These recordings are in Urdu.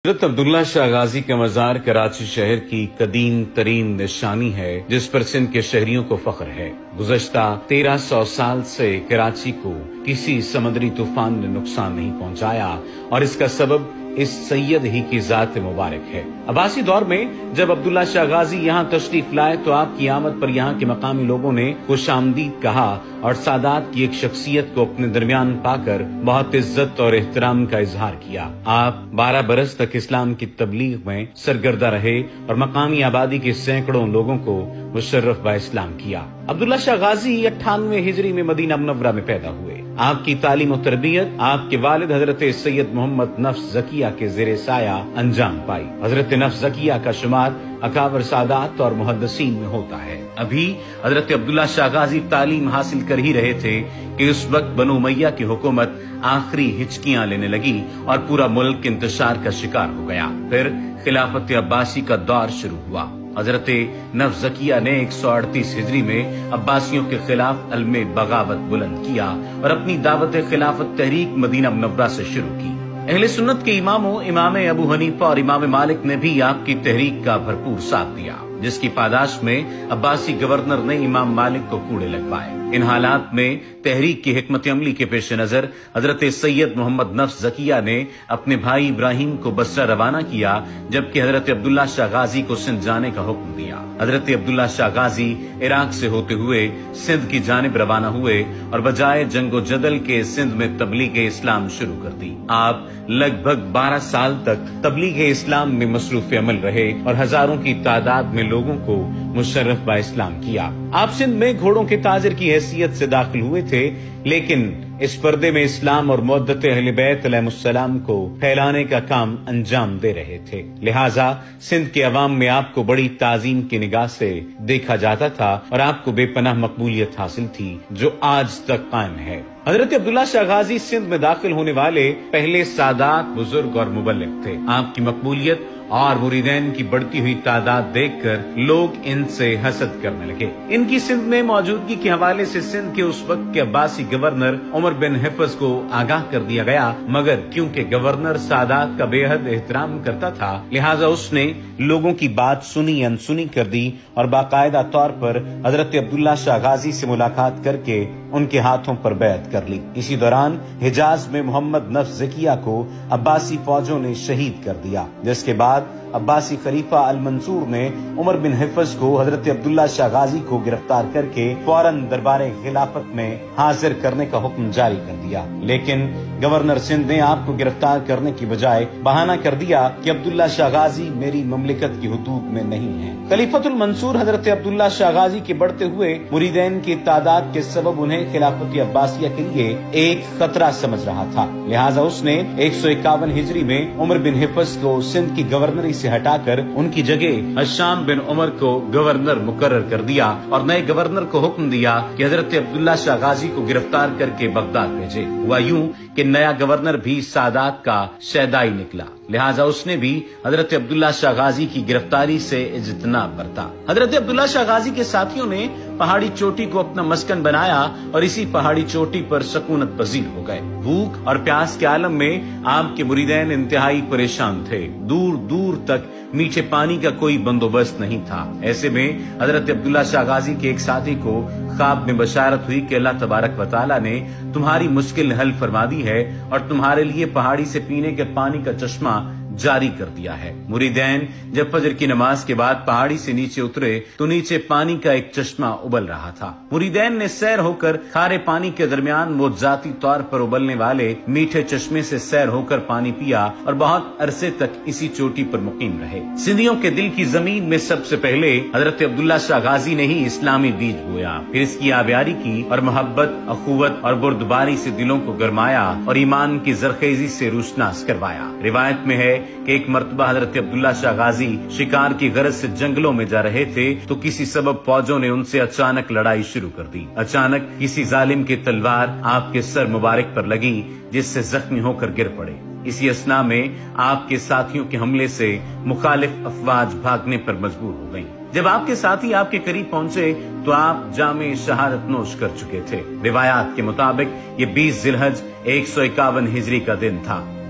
حضرت عبداللہ شاہ غازی کا مزار کراچی شہر کی قدیم ترین نشانی ہے جس پر سندھ کے شہریوں کو فخر ہے۔ گزشتہ 1300 سال سے کراچی کو کسی سمندری طوفان نے نقصان نہیں پہنچایا اور اس کا سبب اس سید ہی کی ذات مبارک ہے۔ عباسی دور میں جب عبداللہ شاہ غازی یہاں تشریف لائے تو آپ کی آمد پر یہاں کے مقامی لوگوں نے خوش آمدید کہا اور سادات کی ایک شخصیت کو اپنے درمیان پا کر بہت عزت اور احترام کا اظہار کیا۔ آپ 12 برس تک اسلام کی تبلیغ میں سرگردہ رہے اور مقامی آبادی کے سینکڑوں لوگوں کو مشرف با اسلام کیا۔ عبداللہ شاہ غازی 98 ہجری میں مدینہ منورہ میں پیدا ہوئے۔ آپ کی تعلیم و تربیت آپ کے والد حضرت سید محمد نفس زکیہ کے زیر سایہ انجام پائی۔ حضرت نفس زکیہ کا شمار اکابر سادات اور محدثین میں ہوتا ہے۔ ابھی حضرت عبداللہ شاہ غازی تعلیم حاصل کر ہی رہے تھے کہ اس وقت بنو امیہ کی حکومت آخری ہچکیاں لینے لگی اور پورا ملک انتشار کا شکار ہو گیا۔ پھر خلافت عباسی کا دور شروع ہوا۔ حضرت نفس زکیہ نے 138 ہجری میں عباسیوں کے خلاف علم بغاوت بلند کیا اور اپنی دعوت خلافت تحریک مدینہ منورہ سے شروع کی۔ اہل سنت کے اماموں امام ابو حنیفہ اور امام مالک نے بھی آپ کی تحریک کا بھرپور ساتھ دیا، جس کی پاداش میں عباسی گورنر نے امام مالک کو کوڑے لگوائے۔ ان حالات میں تحریک کی حکمت عملی کے پیش نظر حضرت سید محمد نفس زکیہ نے اپنے بھائی ابراہیم کو بصرہ روانہ کیا، جبکہ حضرت عبداللہ شاہ غازی کو سندھ جانے کا حکم دیا۔ حضرت عبداللہ شاہ غازی عراق سے ہوتے ہوئے سندھ کی جانب روانہ ہوئے اور بجائے جنگ و جدل کے سندھ میں تبلیغ اسلام شروع کر دی۔ آپ لگ بھگ 12 سال تک تبلیغ اسلام میں مصروف عمل رہے اور ہزاروں کی تعداد میں لوگوں کو مشرف با اسلام کیا۔ آپ سندھ میں گھوڑوں کے تاجر کی حیثیت سے داخل ہوئے تھے، لیکن اس پردے میں اسلام اور مودت اہل بیت علیہ السلام کو پھیلانے کا کام انجام دے رہے تھے، لہٰذا سندھ کے عوام میں آپ کو بڑی تعظیم کی نگاہ سے دیکھا جاتا تھا اور آپ کو بے پناہ مقبولیت حاصل تھی جو آج تک قائم ہے۔ حضرت عبداللہ شاہ غازی سندھ میں داخل ہونے والے پہلے سادات، بزرگ اور مبلغ تھے۔ آپ کی مقبولیت اور مریدین کی بڑھتی ہوئی تعداد دیکھ کر لوگ ان سے حسد کرنے لگے۔ ان کی سندھ میں موجودگی کے حوالے سے سندھ کے اس وقت کے عباسی گورنر عمر بن حفظ کو آگاہ کر دیا گیا، مگر کیونکہ گورنر سادات کا بے حد احترام کرتا تھا لہٰذا اس نے لوگوں کی بات سنی انسنی کر دی اور باقاعدہ طور پر حضرت عبداللہ شاہ غازی سے ملاقات کر کے ان کے ہاتھوں پر بیعت کر لی۔ اسی دوران حجاز میں محمد نفس زکیہ کو عباسی فوجوں نے شہید کر دیا، جس کے بعد عباسی خلیفہ المنصور نے عمر بن حفظ کو حضرت عبداللہ شاہ غازی کو گرفتار کر کے فوراً دربار خلافت میں حاضر کرنے کا حکم جاری کر دیا، لیکن گورنر سندھ نے آپ کو گرفتار کرنے کی بجائے بہانہ کر دیا کہ عبداللہ شاہ غازی میری مملکت کی حدود میں نہیں ہے۔ خلیفۃ المنصور حضرت عبداللہ شاہ غازی کے بڑھتے ہوئے مریدین کی تعداد کے سبب انہیں خلافت عباسیہ کے لیے ایک خطرہ سمجھ رہا تھا، لہٰذا اس نے 151 ہجری میں عمر بن حفظ کو سندھ کی گورنری سے ہٹا کر ان کی جگہ ہشام بن عمر کو گورنر مقرر کر دیا اور نئے گورنر کو حکم دیا کہ حضرت عبداللہ شاہ غازی کو گرفتار کر کے بغداد بھیجے۔ ہوا یوں کہ نیا گورنر بھی سادات کا شیدائی نکلا، لہٰذا اس نے بھی حضرت عبداللہ شاہ غازی کی گرفتاری سے اجتناب برتا۔ حضرت عبداللہ شاہ غازی کے ساتھیوں نے پہاڑی چوٹی کو اپنا مسکن بنایا اور اسی پہاڑی چوٹی پر سکونت پذیر ہو گئے۔ بھوک اور پیاس کے عالم میں آپ کے مریدین انتہائی پریشان تھے، دور دور تک میٹھے پانی کا کوئی بندوبست نہیں تھا۔ ایسے میں حضرت عبداللہ شاہ غازی کے ایک ساتھی کو خواب میں بشارت ہوئی کہ اللہ تبارک و تعالیٰ نے تمہاری مشکل حل فرما دی ہے اور تمہارے لیے پہاڑی سے پینے کے پانی کا چشمہ جاری کر دیا ہے۔ مریدین جب فجر کی نماز کے بعد پہاڑی سے نیچے اترے تو نیچے پانی کا ایک چشمہ ابل رہا تھا۔ مریدین نے سیر ہو کر کھارے پانی کے درمیان وہ ذاتی طور پر ابلنے والے میٹھے چشمے سے سیر ہو کر پانی پیا اور بہت عرصے تک اسی چوٹی پر مقیم رہے۔ سندھیوں کے دل کی زمین میں سب سے پہلے حضرت عبداللہ شاہ غازی نے ہی اسلامی بیج بویا، پھر اس کی آبیاری کی اور محبت، اخوت اور بردباری سے دلوں کو گرمایا اور ایمان کی زرخیزی سے روشناس کروایا۔ روایت میں ہے کہ ایک مرتبہ حضرت عبداللہ شاہ غازی شکار کی غرض سے جنگلوں میں جا رہے تھے تو کسی سبب فوجوں نے ان سے اچانک لڑائی شروع کر دی۔ اچانک کسی ظالم کی تلوار آپ کے سر مبارک پر لگی جس سے زخمی ہو کر گر پڑے۔ اسی اثناء میں آپ کے ساتھیوں کے حملے سے مخالف افواج بھاگنے پر مجبور ہو گئیں۔ جب آپ کے ساتھی آپ کے قریب پہنچے تو آپ جامع شہادت نوش کر چکے تھے۔ روایات کے مطابق یہ 20 ذی الحج 151 ہجری کا دن تھا۔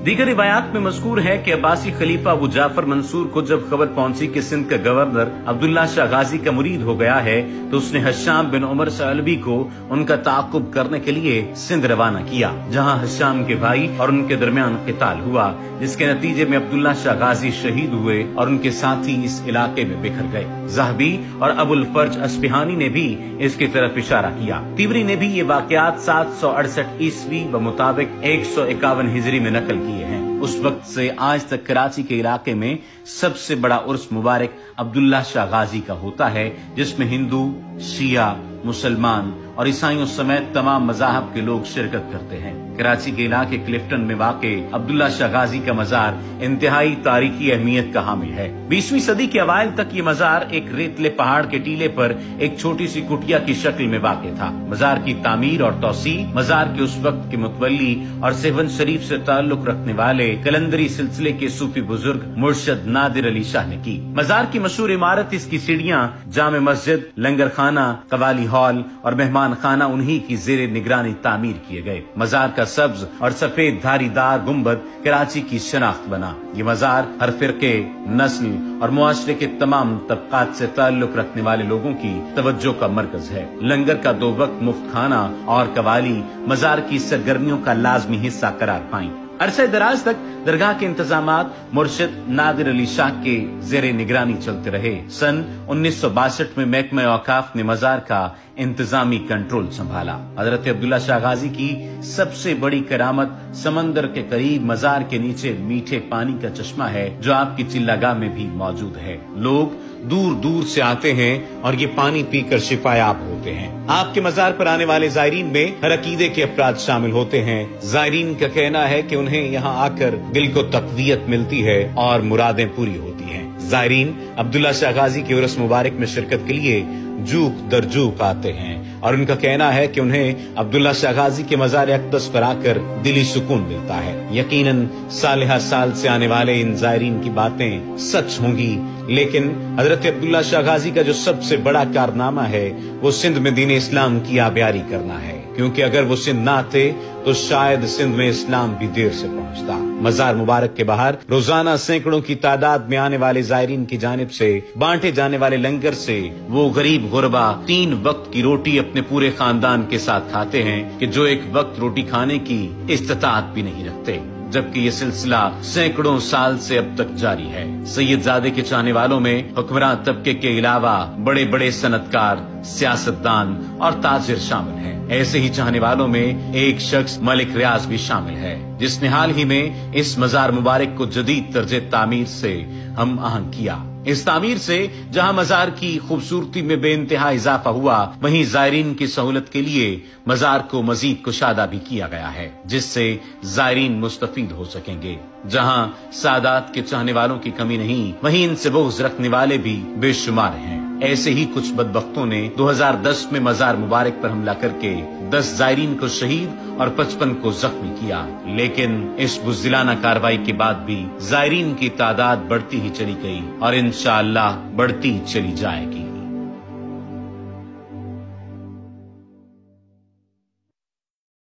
दीगर रिवायात में मज़कूर है कि अब्बासी खलीफा अबू जाफर मंसूर को जब खबर पहुंची कि सिंध का गवर्नर अब्दुल्ला शाह गाजी का मुरीद हो गया है, तो उसने हश्शाम बिन उमर सअलबी को उनका ताक़ुब करने के लिए सिंध रवाना किया, जहां हश्शाम के भाई और उनके दरमियान क़िताल हुआ, जिसके नतीजे में अब्दुल्ला शाह गाजी शहीद हुए और उनके साथी इस इलाके में बिखर गए। ज़हबी और अबुल फर्ज अस्फहानी ने भी इसकी तरफ इशारा किया। तिबरी ने भी ये वाक़यात 768 ईस्वी व मुताबिक 151 हिजरी में नकल किए हैं। उस वक्त से आज तक कराची के इलाके में सबसे बड़ा उर्स मुबारक अब्दुल्ला शाह गाजी का होता है, जिसमें हिंदू, शिया, मुसलमान और ईसाइयों समेत तमाम मज़ाहब के लोग शिरकत करते हैं। कराची के इलाके क्लिफ्टन में वाक़े अब्दुल्ला शाह गाजी का मज़ार इंतहाई तारीखी अहमियत का हामिल है। 20वीं सदी के अवाइल तक ये मज़ार एक रेतले पहाड़ के टीले पर एक छोटी सी कुटिया की शक्ल में वाक़े था। मज़ार की तामीर और तौसी मज़ार के उस वक्त के मुतवल्ली और सेवन शरीफ से ताल्लुक रखने वाले कलंदरी सिलसिले के सूफी बुजुर्ग मुर्शद नादिर अली शाह ने की। मज़ार की मशहूर इमारत, इसकी सीढ़ियाँ, जामे मस्जिद, लंगर खाना, कवाली हॉल और मेहमान खाना उन्हीं की जेर निगरानी तामीर किए गए। मज़ार का सब्ज और सफेद धारीदार गुंबद कराची की शनाख्त बना। ये मज़ार हर फिरके, नस्ल और मुआशरे के तमाम तबकात से ताल्लुक रखने वाले लोगों की तवज्जो का मरकज है। लंगर का 2 वक्त मुफ्त खाना और कवाली मज़ार की सरगर्मियों का लाजमी हिस्सा करार पाई। अरसे दराज तक दरगाह के इंतजामात मुर्शिद नादिर अली शाह के जेरे निगरानी चलते रहे। सन 1962 में महकमा औकाफ ने मज़ार का इंतजामी कंट्रोल संभाला। हजरत अब्दुल्ला शाह गाजी की सबसे बड़ी करामत समंदर के करीब मज़ार के नीचे मीठे पानी का चश्मा है, जो आपकी चिल्लागाह में भी मौजूद है। लोग दूर दूर से आते हैं और ये पानी पीकर शिफायाब होते हैं। आपके मज़ार पर आने वाले ज़ायरीन में हर अकीदे के अफराद शामिल होते हैं। ज़ायरीन का कहना है कि उन्हें यहाँ आकर दिल को तक़वियत मिलती है और मुरादें पूरी होती हैं। ज़ायरीन अब्दुल्ला शाह गाजी के उर्स मुबारक में शिरकत के लिए जूक दर जूक आते हैं और उनका कहना है कि उन्हें अब्दुल्ला शाह गाजी के मज़ार अक़दस पर आकर दिली सुकून मिलता है। यकीनन सालिहा साल से आने वाले इन ज़ायरीन की बातें सच होंगी, लेकिन हजरत अब्दुल्ला शाह गाजी का जो सबसे बड़ा कारनामा है वो सिंध में दीन इस्लाम की आबियारी करना है, क्योंकि अगर वो सिंध न आते तो शायद सिंध में इस्लाम भी देर से पहुंचता। मज़ार मुबारक के बाहर रोजाना सैकड़ों की तादाद में आने वाले ज़ायरीन की जानिब से बांटे जाने वाले लंगर से वो गरीब गुरबा 3 वक्त की रोटी अपने पूरे खानदान के साथ खाते हैं कि जो एक वक्त रोटी खाने की इस्तिताअत भी नहीं रखते, जबकि ये सिलसिला सैकड़ों साल से अब तक जारी है। सैयदजादे के चाहने वालों में हुक्मरान तबके के अलावा बड़े बड़े सनतकार, सियासतदान और ताजिर शामिल हैं। ऐसे ही चाहने वालों में एक शख्स मलिक रियाज भी शामिल है, जिसने हाल ही में इस मज़ार मुबारक को जदीद तर्ज तामीर से हम आहंग किया। इस तामीर से जहां मज़ार की खूबसूरती में बेइंतहा इजाफा हुआ, वहीं ज़ायरीन की सहूलत के लिए मज़ार को मजीद कुशादा भी किया गया है, जिससे ज़ायरीन मुस्तफीद हो सकेंगे। जहां सादात के चाहने वालों की कमी नहीं, वहीं इनसे बुग़्ज़ रखने वाले भी बेशुमार हैं। ऐसे ही कुछ बदबख्तों ने 2010 में मज़ार मुबारक पर हमला करके 10 ज़ायरीन को शहीद और 55 को जख्मी किया, लेकिन इस बुज़दिलाना कार्रवाई के बाद भी ज़ायरीन की तादाद बढ़ती ही चली गई और इंशाअल्लाह बढ़ती ही चली जाएगी।